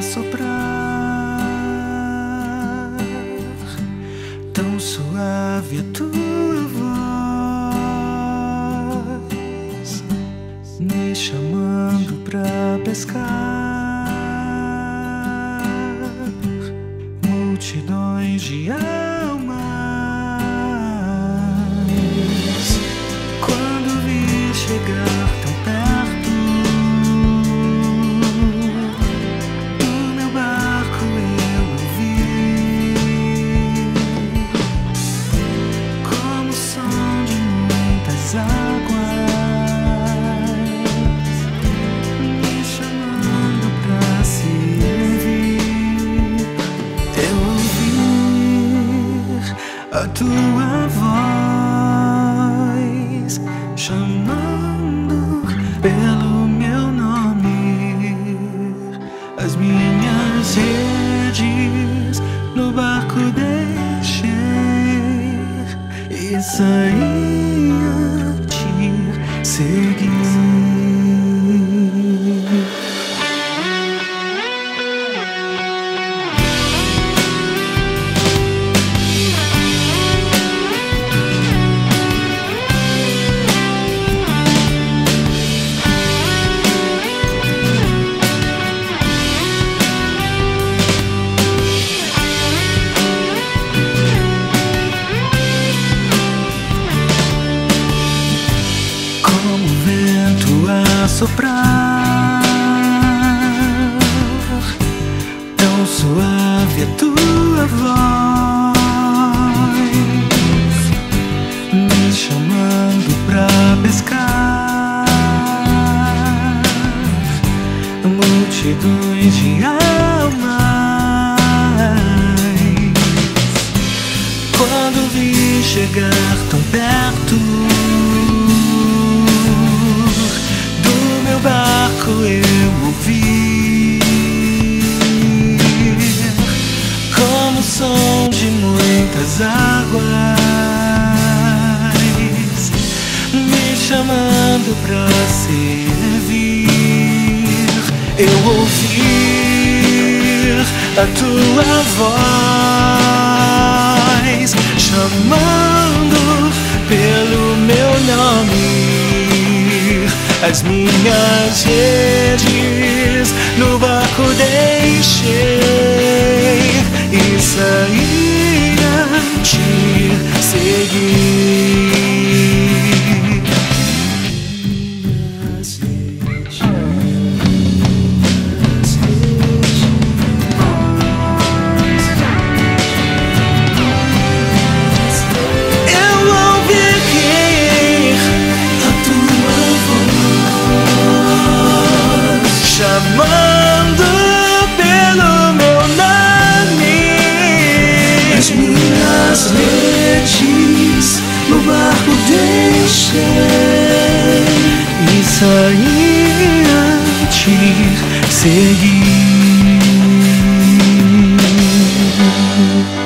soprar, tão suave a tua voz, me chamando pra pescar. Multidões de almas, quando vi chegar tão perto, do meu barco eu ouvi como o som de muitas águas, me chamando pra servir. Eu ouvir a tua voz chamando pelo meu nome, as minhas redes no barco deixei e saí a te seguir. Soprar, tão suave a tua voz, me chamando pra pescar. Multidões de almas, quando vi chegar tão perto, barco eu ouvi como o som de muitas águas, me chamando pra servir. Eu ouvir a tua voz chamando pelo meu nome, as minhas redes no barco deixei e saí a te seguir. Chamando pelo meu nome, as minhas redes no barco deixei e saí a te seguir.